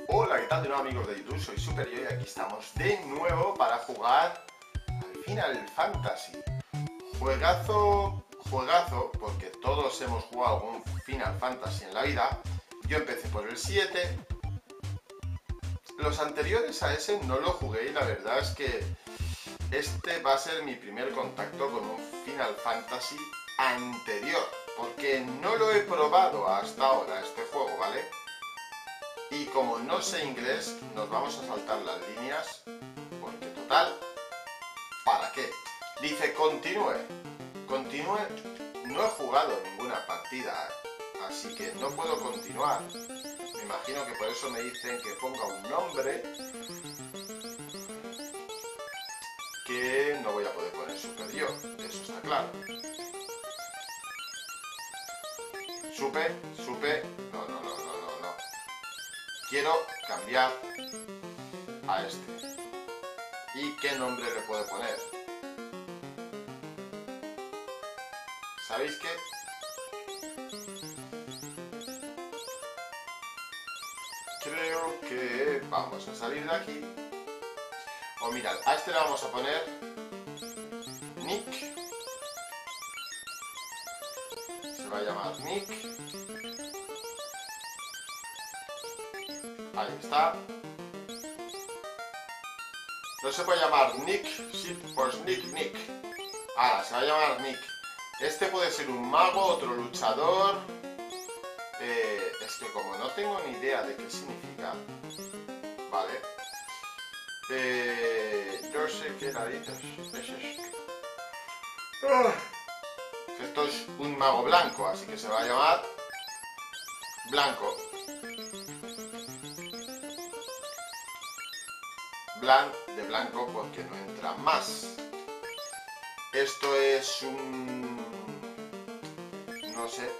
Hola, ¿qué tal de nuevo amigos de YouTube? Soy Super Yo y aquí estamos de nuevo para jugar al Final Fantasy. Juegazo, juegazo, porque todos hemos jugado algún Final Fantasy en la vida. Yo empecé por el 7. Los anteriores a ese no lo jugué y la verdad es que este va a ser mi primer contacto con un Final Fantasy anterior, porque no lo he probado hasta ahora este juego, ¿vale? Y como no sé inglés, nos vamos a saltar las líneas, porque total, ¿para qué? Dice continúe. Continúe, no he jugado ninguna partida, así que no puedo continuar. Me imagino que por eso me dicen que ponga un nombre que no voy a poder poner Super Yo, eso está claro. Supe, no. Quiero cambiar a este. ¿Y qué nombre le puedo poner? ¿Sabéis qué? Creo que vamos a salir de aquí. O mirad, a este le vamos a poner Nick. Se va a llamar Nick. Ahí está. No se puede llamar Nick, sí, pues Nick. Ahora, se va a llamar Nick. Este puede ser un mago, otro luchador. Es que como no tengo ni idea de qué significa, ¿vale? Yo sé qué narices es esto. Esto es un mago blanco, así que se va a llamar Blanco. De blanco porque no entra más. Esto es un... no sé,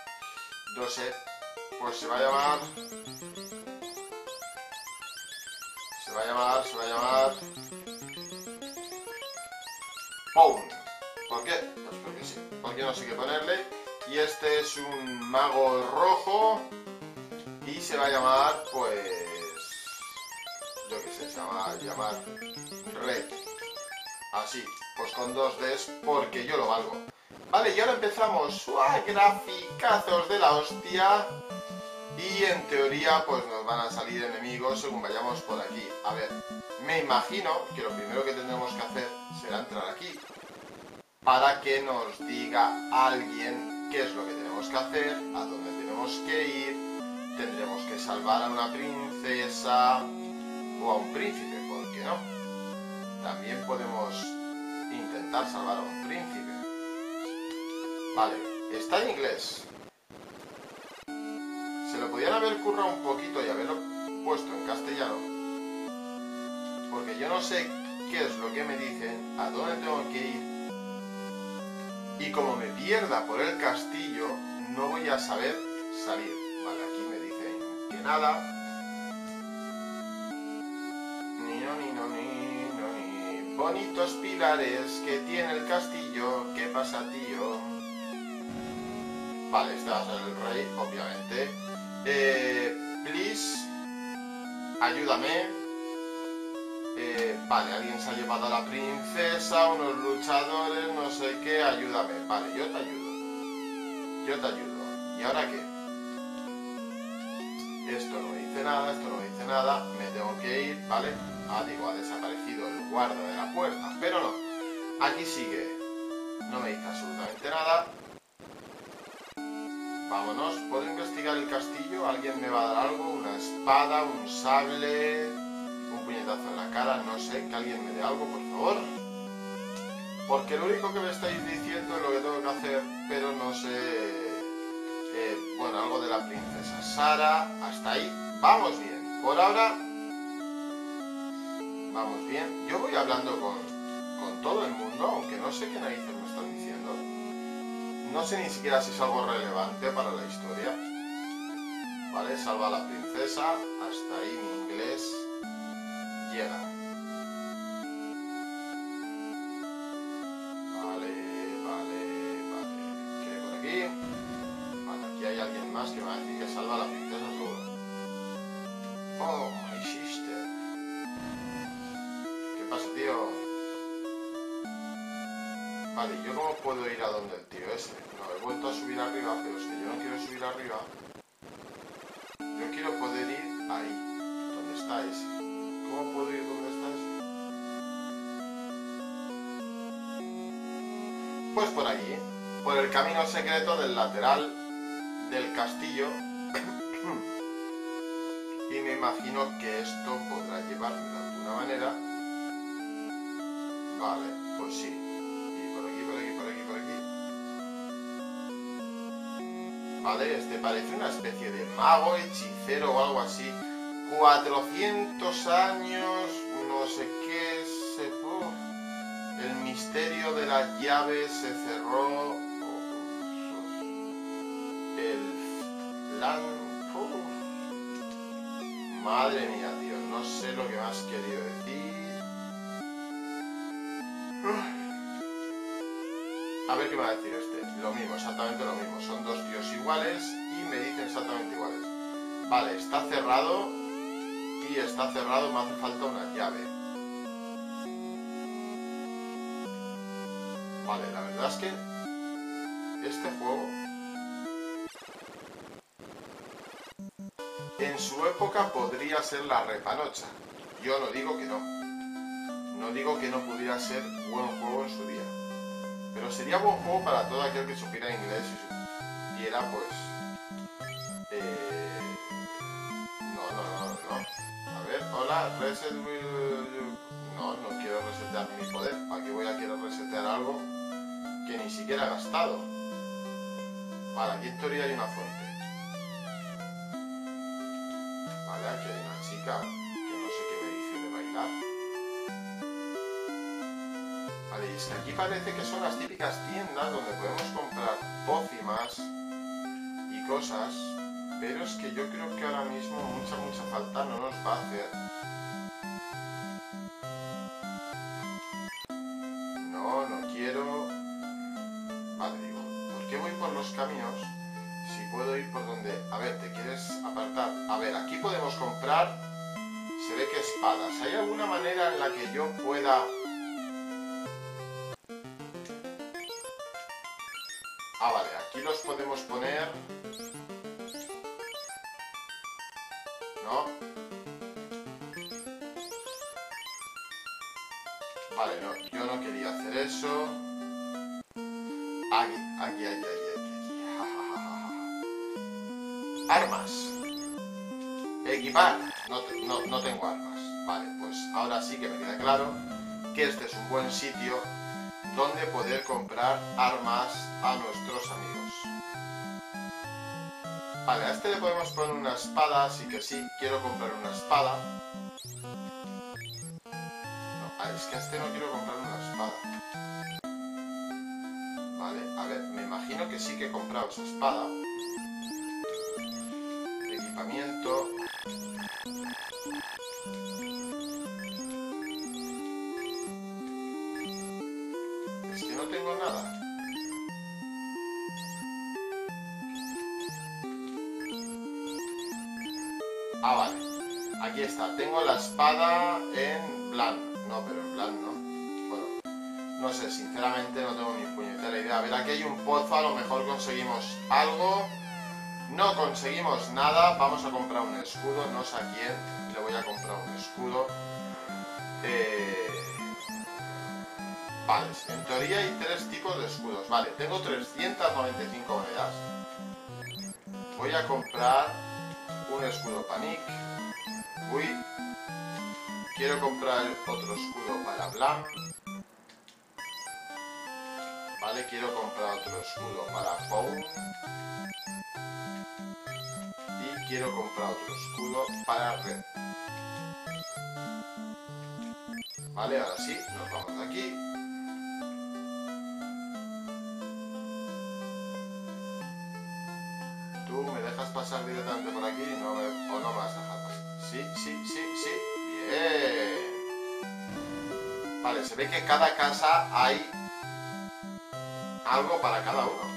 pues se va a llamar Pawn. ¿Por qué? Pues porque sí, porque no sé qué ponerle. Y este es un mago rojo y se va a llamar, pues, yo qué sé, se va a llamar Red. Así, pues con 2 Ds porque yo lo valgo. Vale, y ahora empezamos. ¡Uah! Graficazos de la hostia. Y en teoría pues nos van a salir enemigos según vayamos por aquí. A ver, me imagino que lo primero que tendremos que hacer será entrar aquí para que nos diga alguien qué es lo que tenemos que hacer, a dónde tenemos que ir. Tendremos que salvar a una princesa o a un príncipe, ¿por qué no? También podemos intentar salvar a un príncipe. Vale, está en inglés. Se lo podían haber currado un poquito y haberlo puesto en castellano, porque yo no sé qué es lo que me dicen, a dónde tengo que ir, y como me pierda por el castillo, no voy a saber salir. Vale, aquí me dicen que nada. Ni. Bonitos pilares que tiene el castillo, ¿qué pasa, tío? Vale, este va a ser el rey, obviamente. Please, ayúdame. Vale, alguien se ha llevado a la princesa, unos luchadores, no sé qué, ayúdame. Vale, yo te ayudo. ¿Y ahora qué? Esto no me dice nada, me tengo que ir, ¿vale? Ah, digo, ha desaparecido el guarda de la puerta, pero no. Aquí sigue, no me dice absolutamente nada. Vámonos, ¿puedo investigar el castillo? ¿Alguien me va a dar algo? ¿Una espada? ¿Un sable? ¿Un puñetazo en la cara? No sé, que alguien me dé algo, por favor. Porque lo único que me estáis diciendo es lo que tengo que hacer, pero no sé... bueno, algo de la princesa Sara, hasta ahí. Vamos bien, por ahora... vamos bien. Yo voy hablando con todo el mundo, aunque no sé qué narices me están diciendo. No sé ni siquiera si es algo relevante para la historia. Vale, salva a la princesa. Hasta ahí mi inglés llega. Vale. ¿Qué hay por aquí? Vale, aquí hay alguien más que me va a decir que salva a la princesa seguro. Oh, Vale, ¿yo cómo puedo ir a donde el tío ese? No, he vuelto a subir arriba, pero es que yo no quiero subir arriba. Yo quiero poder ir ahí, donde está ese. ¿Cómo puedo ir donde está ese? Pues por allí, por el camino secreto del lateral del castillo. Y me imagino que esto podrá llevarme de alguna manera. Vale, pues sí. Y por aquí, por aquí, por aquí, por aquí. Vale, este parece una especie de mago, hechicero o algo así. 400 años, no sé qué, el misterio de las llaves se cerró. El plan... Madre mía, tío, no sé lo que me has querido decir. A ver qué me va a decir este. Lo mismo, exactamente lo mismo. Son dos tíos iguales y me dicen exactamente iguales. Vale, está cerrado. Y está cerrado, me hace falta una llave. Vale, la verdad es que este juego en su época podría ser la repanocha. Yo no digo que no. No digo que no pudiera ser buen juego en su día. Pero sería buen juego para todo aquel que supiera inglés y supiera, pues... No. A ver, hola, reset will... No quiero resetear mi poder. ¿Para qué voy a querer resetear algo que ni siquiera he gastado? Vale, aquí en teoría hay una fuente. Vale, aquí hay una chica que no sé qué me dice de bailar. Vale, y es que aquí parece que son las típicas tiendas donde podemos comprar pócimas y cosas, pero es que yo creo que ahora mismo mucha falta no nos va a hacer. No quiero... Vale, digo, ¿por qué voy por los caminos si puedo ir por donde... A ver, ¿te quieres apartar? A ver, aquí podemos comprar... Se ve que espadas. ¿Hay alguna manera en la que yo pueda... Ah, vale, aquí los podemos poner... ¿No? Vale, no, yo no quería hacer eso. Aquí. Armas. Equipar. No tengo armas. Vale, pues ahora sí que me queda claro que este es un buen sitio donde poder comprar armas a nuestros amigos. Vale, a este le podemos poner una espada, así que sí, quiero comprar una espada. No, es que a este no quiero comprar una espada. Vale, a ver, me imagino que sí que he comprado esa espada. Equipamiento. Es que no tengo nada. Ah, vale. Aquí está. Tengo la espada en blanco. No, pero en blanco no. Bueno, no sé, sinceramente no tengo ni puñetera idea. A ver, aquí hay un pozo, a lo mejor conseguimos algo. No conseguimos nada. Vamos a comprar un escudo. No sé a quién le voy a comprar un escudo. Vale, en teoría hay 3 tipos de escudos. Vale, tengo 395 monedas. Voy a comprar un escudo para Nick. Uy. Quiero comprar otro escudo para Blanc. Vale, quiero comprar otro escudo para Paul. Y quiero comprar otro escudo para Red. Vale, ahora sí, nos vamos de aquí. ¿Tú me dejas pasar directamente por aquí o no me vas a dejar pasar? Sí. Bien. Vale, se ve que cada casa hay algo para cada uno.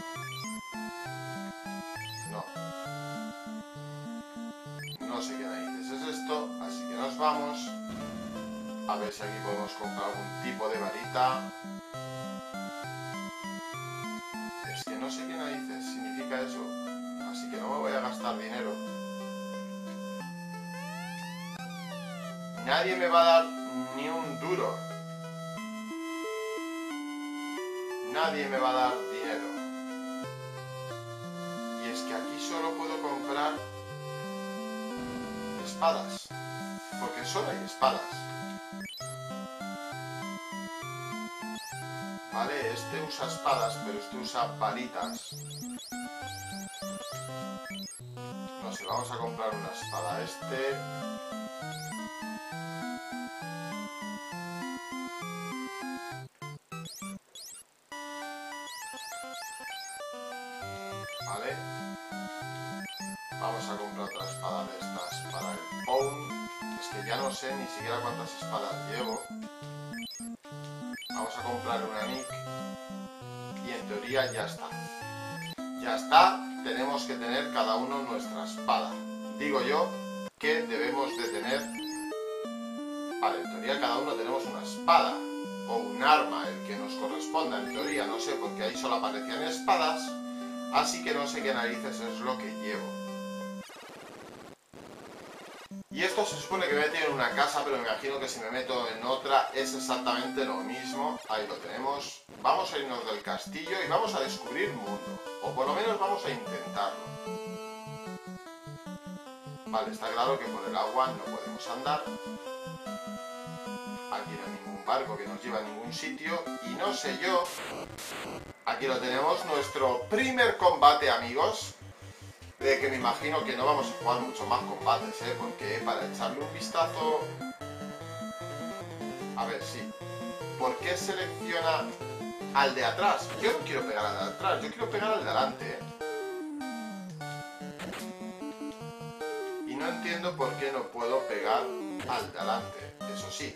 No sé qué narices es esto, así que nos vamos. A ver si aquí podemos comprar algún tipo de varita. gastar dinero. Nadie me va a dar ni un duro. Nadie me va a dar dinero. Y es que aquí solo puedo comprar espadas. Porque solo hay espadas. Vale, este usa espadas, pero este usa varitas. No sé, vamos a comprar una espada a este. Vale. Vamos a comprar otra espada de estas para el Pound. Es que ya no sé ni siquiera cuántas espadas llevo. Vamos a comprar una Nick. Y en teoría ya está. Ya está. Tenemos que tener cada uno nuestra espada. Digo yo que debemos de tener... Vale, en teoría cada uno tenemos una espada. O un arma, el que nos corresponda. En teoría, no sé, porque ahí solo aparecían espadas. Así que no sé qué narices es lo que llevo. Y esto se supone que me metido en una casa, pero me imagino que si me meto en otra es exactamente lo mismo. Ahí lo tenemos. Vamos a irnos del castillo y vamos a descubrir mundo. O por lo menos vamos a intentarlo. Vale, está claro que por el agua no podemos andar. Aquí no hay ningún barco que nos lleve a ningún sitio. Y no sé yo... Aquí lo tenemos, nuestro primer combate, amigos. De que me imagino que no vamos a jugar mucho más combates, porque para echarle un vistazo... A ver, sí. ¿Por qué selecciona al de atrás? Yo no quiero pegar al de atrás, yo quiero pegar al de adelante, Y no entiendo por qué no puedo pegar al de adelante, eso sí.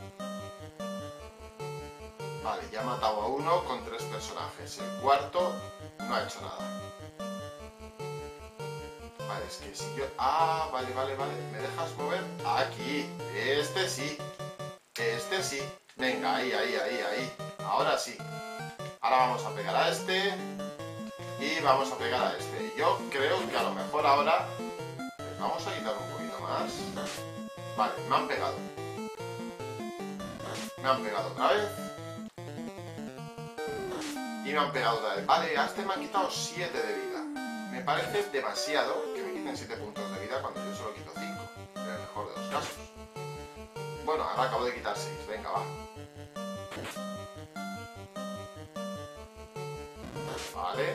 Vale, ya he matado a uno con 3 personajes. El cuarto no ha hecho nada. Vale, es que si yo... Ah, vale. ¿Me dejas mover? Aquí. Este sí. Este sí. Venga, ahí. Ahora sí. Ahora vamos a pegar a este. Y vamos a pegar a este. Yo creo que a lo mejor ahora... Pues vamos a quitar un poquito más. Vale, me han pegado. Me han pegado otra vez. Y me han pegado otra vez. Vale, a este me han quitado 7 de vida. Me parece demasiado que me quiten 7 puntos de vida cuando yo solo quito 5. En el mejor de los casos. Bueno, ahora acabo de quitar 6. Venga, va. Vale.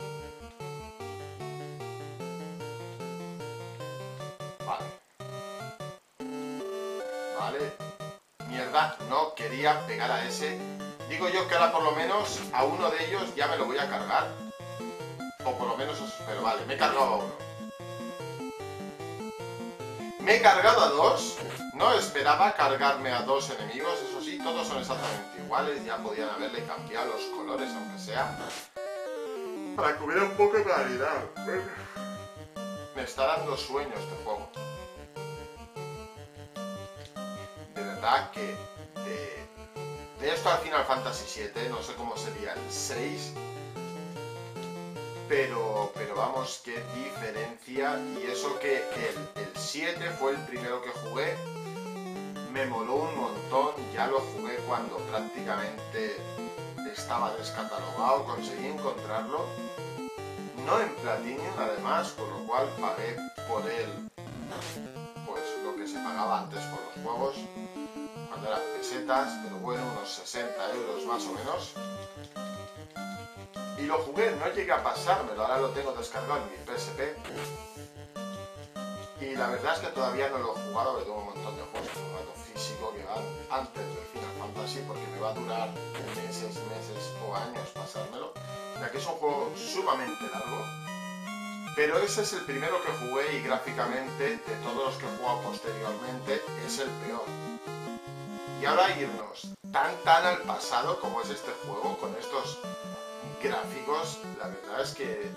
Vale. Mierda, no quería pegar a ese. Digo yo que ahora por lo menos a uno de ellos ya me lo voy a cargar. O por lo menos, pero vale, me he cargado a uno. Me he cargado a 2. No esperaba cargarme a 2 enemigos. Eso sí, todos son exactamente iguales. Ya podían haberle cambiado los colores, aunque sea. Para que hubiera un poco de claridad. Me está dando sueño este juego. De verdad que de esto al Final Fantasy VII, no sé cómo sería el 6. Pero vamos, qué diferencia. Y eso que el 7 fue el primero que jugué. Me moló un montón. Ya lo jugué cuando prácticamente estaba descatalogado. Conseguí encontrarlo. No en Platinum, además, por lo cual pagué por él pues lo que se pagaba antes por los juegos. Cuando eran pesetas, pero bueno, unos 60 euros más o menos. Y lo jugué, no llegué a pasármelo, ahora lo tengo descargado en mi PSP. Y la verdad es que todavía no lo he jugado, porque tengo un montón de juegos en formato físico que van antes del Final Fantasy, porque me va a durar meses o años pasármelo. Ya que es un juego sumamente largo. Pero ese es el primero que jugué y gráficamente, de todos los que he jugado posteriormente, es el peor. Y ahora irnos tan al pasado como es este juego, con estos gráficos, la verdad es que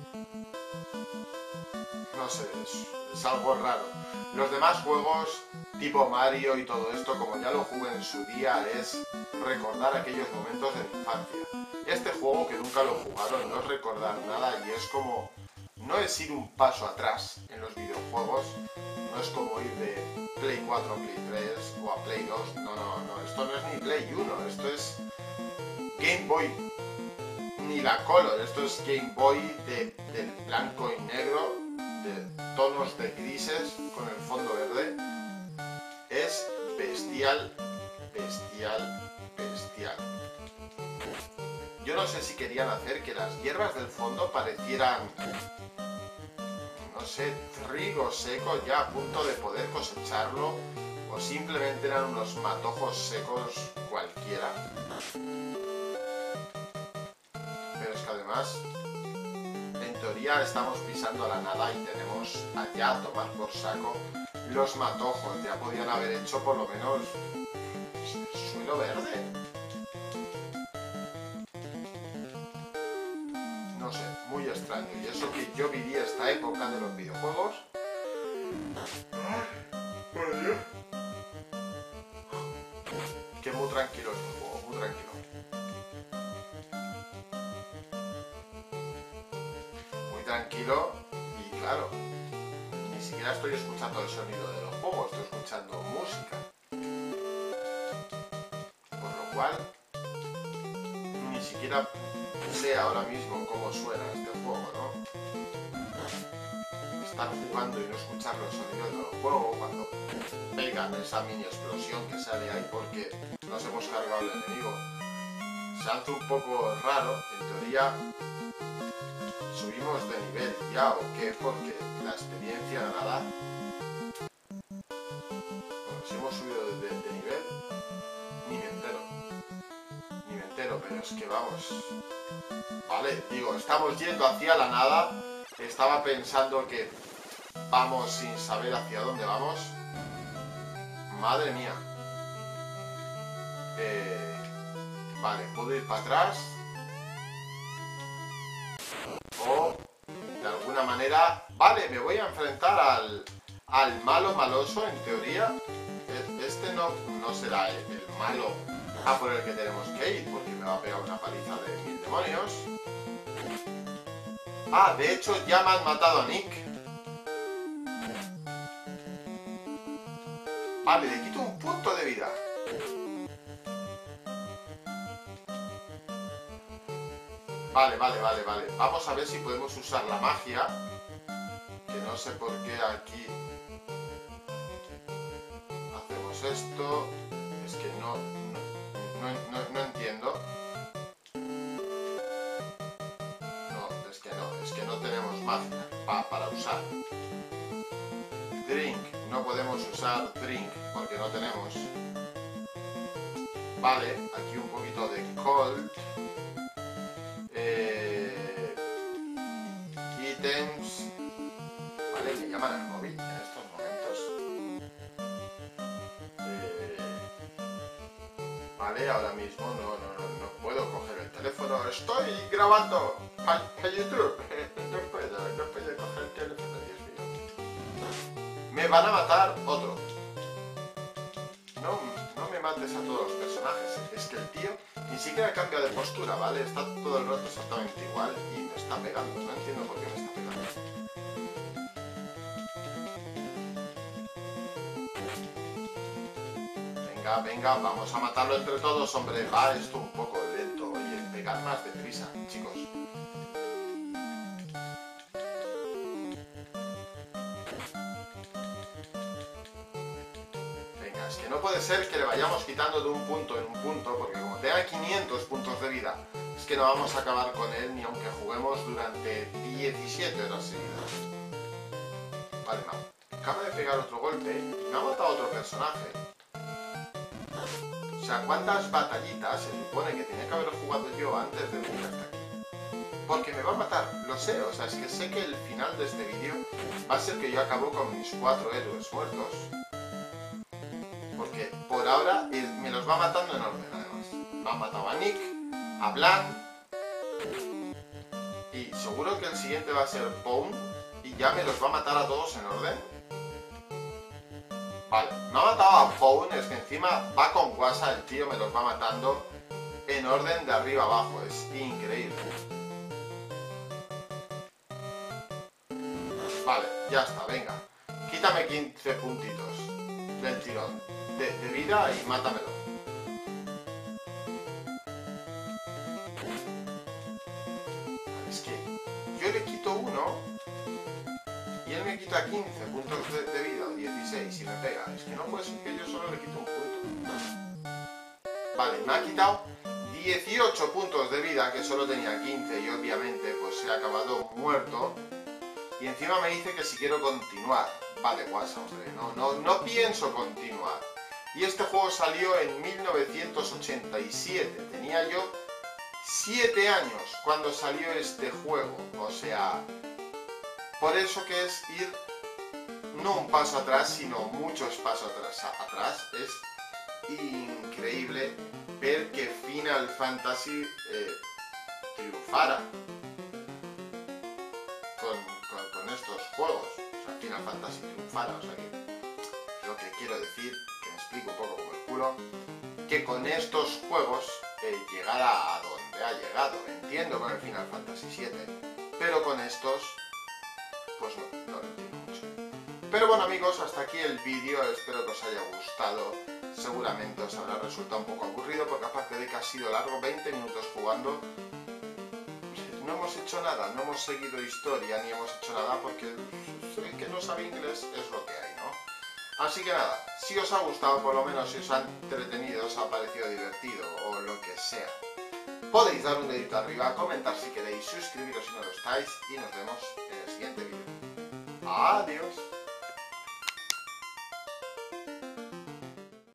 no sé, es algo raro. Los demás juegos tipo Mario y todo esto, como ya lo jugué en su día, es recordar aquellos momentos de mi infancia. Este juego, que nunca lo he jugado, no es recordar nada y es como no es ir un paso atrás en los videojuegos, no es como ir de Play 4 a Play 3 o a Play 2, no, esto no es ni Play 1, esto es Game Boy, ni la Color, esto es Game Boy del blanco y negro, de tonos de grises con el fondo verde. Es bestial, bestial, bestial. Yo no sé si querían hacer que las hierbas del fondo parecieran, no sé, trigo seco ya a punto de poder cosecharlo, o simplemente eran unos matojos secos cualquiera. Pero es que además, en teoría estamos pisando la nada y tenemos allá a tomar por saco los matojos. Ya podían haber hecho por lo menos suelo verde. No sé, muy extraño. Y eso que yo viví esta época de los videojuegos. Que muy tranquilo es un juego, muy tranquilo. Muy tranquilo y claro, ni siquiera estoy escuchando el sonido de los juegos, estoy escuchando música. Por lo cual, ni siquiera sé ahora mismo cómo suena este juego, ¿no? Estar jugando y no escuchar los sonidos del juego cuando pegan esa mini explosión que sale ahí porque nos hemos cargado al enemigo. Se hace un poco raro, en teoría subimos de nivel ya o qué, porque la experiencia nada. Bueno, si hemos subido de nivel, ni me entero, pero es que vamos. Vale, digo, estamos yendo hacia la nada. Estaba pensando que vamos sin saber hacia dónde vamos. Madre mía. Vale, puedo ir para atrás. O, de alguna manera... Vale, me voy a enfrentar al malo maloso, en teoría. Este no será el malo a por el que tenemos que ir, porque me va a pegar una paliza de 1000 demonios. Ah, de hecho ya me han matado a Nick. Vale, le quito un punto de vida. Vale. Vamos a ver si podemos usar la magia. Que no sé por qué aquí hacemos esto. Es que no entiendo. Es que no tenemos magia para usar. Drink, no podemos usar drink porque no tenemos. Vale, aquí un poquito de cold. Ítems. Vale, me llaman al móvil en estos momentos. Vale, ahora mismo no puedo coger el teléfono. Estoy grabando para YouTube. No puedo coger el teléfono, Dios mío. Me van a matar otro. No me mates a todos los personajes. Es que el tío ni siquiera cambia de postura, ¿vale? Está todo el rato exactamente igual y me está pegando. No entiendo por qué me está pegando. Venga, vamos a matarlo entre todos, hombre. Va esto un poco lento. Oye, pegad más deprisa, chicos. Venga, es que no puede ser que le vayamos quitando de un punto en un punto, porque como tenga 500 puntos de vida, es que no vamos a acabar con él ni aunque juguemos durante 17 horas seguidas. Vale, no. Acaba de pegar otro golpe y me ha matado otro personaje. O sea, ¿cuántas batallitas se supone que tenía que haber jugado yo antes de venir hasta aquí? Porque me va a matar, lo sé, o sea, es que sé que el final de este vídeo va a ser que yo acabo con mis 4 héroes muertos. Porque por ahora me los va matando en orden, además. Me ha matado a Nick, a Blanc, y seguro que el siguiente va a ser Pawn, y ya me los va a matar a todos en orden. Vale, me ha matado a Pawn, es que encima va con guasa, el tío me los va matando en orden de arriba abajo, es increíble. vale, ya está, venga. Quítame 15 puntitos del tirón de vida y mátamelo. Es que yo le quito 1 y él me quita 15 puntos de vida, 16 y me pega. Es que no puede ser que yo solo le quito un punto. Vale, me ha quitado 18 puntos de vida, que solo tenía 15 y obviamente pues se ha acabado muerto. Y encima me dice que si quiero continuar. Vale, guasa, hombre, no pienso continuar. Y este juego salió en 1987. Tenía yo 7 años cuando salió este juego. O sea, por eso que es ir no un paso atrás, sino muchos pasos atrás. Es increíble ver que Final Fantasy triunfara con estos juegos. O sea, Final Fantasy triunfara, o sea que lo que quiero decir, que me explico un poco como el culo, que con estos juegos llegara a donde ha llegado. Entiendo con el Final Fantasy VII, pero con estos pues no lo entiendo mucho. Pero bueno amigos, hasta aquí el vídeo, espero que os haya gustado. Seguramente os habrá resultado un poco aburrido porque aparte de que ha sido largo, 20 minutos jugando, no hemos hecho nada, no hemos seguido historia ni hemos hecho nada porque el que no sabe inglés es lo que hay, ¿no? Así que nada, si os ha gustado, por lo menos si os ha entretenido, os ha parecido divertido o lo que sea, podéis dar un dedito arriba, comentar si queréis, suscribiros si no lo estáis y nos vemos en el siguiente vídeo. Adiós.